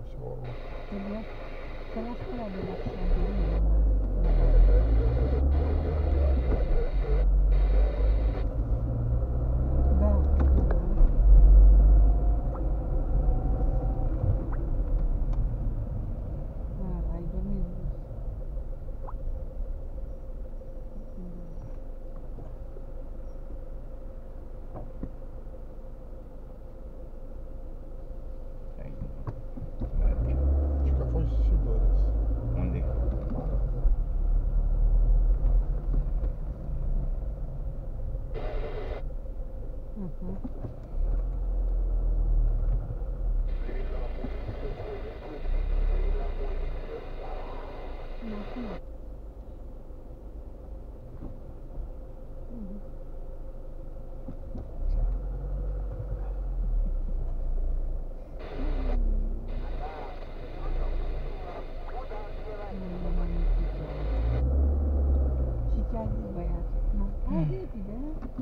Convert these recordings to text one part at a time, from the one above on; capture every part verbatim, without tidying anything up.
și la urmă. Trebuie să las pe la de la șanterie. Da. Da, ai dormit bus. Și că a fost și Doris. Unde? Uh-huh. Uh-huh. Și ce a zis băiatul? Nu? Hai repede,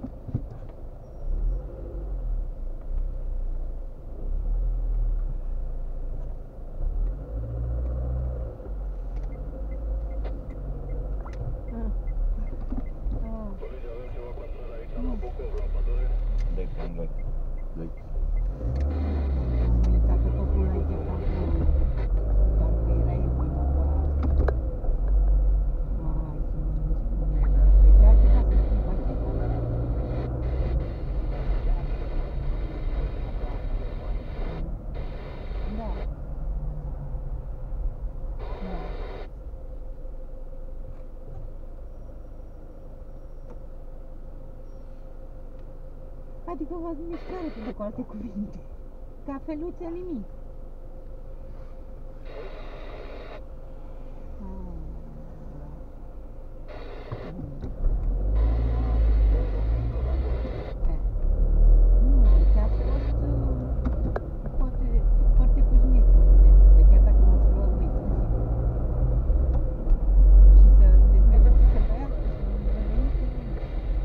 Doi pe doi. Doi. am uitat că totul l-ai chemat acolo. Doar că era el vinovat. Hai să nu spune. Și ar putea să fii pachetat. Da. Da. Adică v-ați mișcare, pentru cu alte cuvinte. Cafeluță, nimic. Ah, da. Eh. Nu, ți-a fost uh, foarte, foarte pușnet, de chiar dacă m-ați luat voi târziu. Și să dezmebăți să băiat, să reveniți să veniți.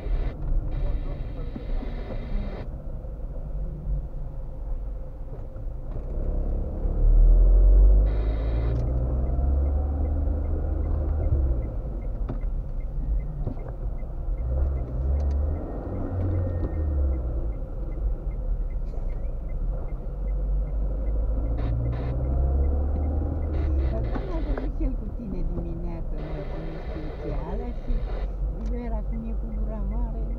Dar n-a vorbit și el cu tine dimineața, mă, cu specială și Vera, cum e cu gura mare, da.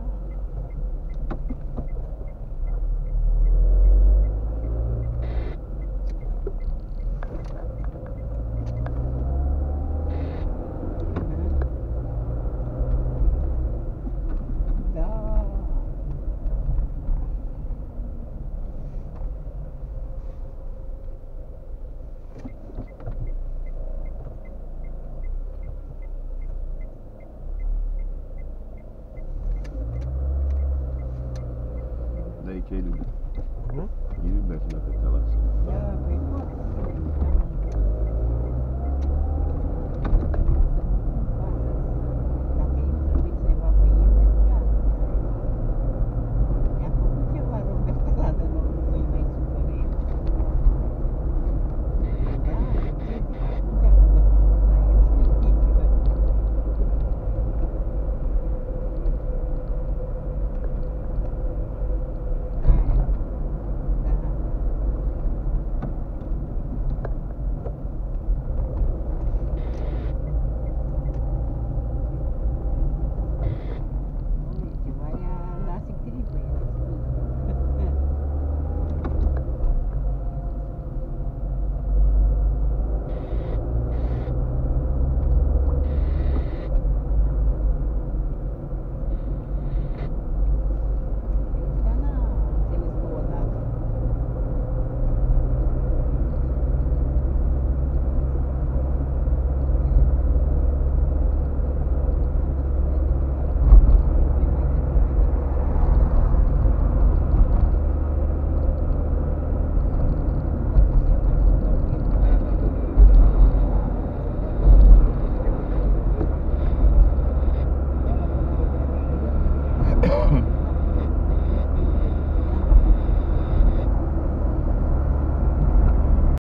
Da. De aici e liber.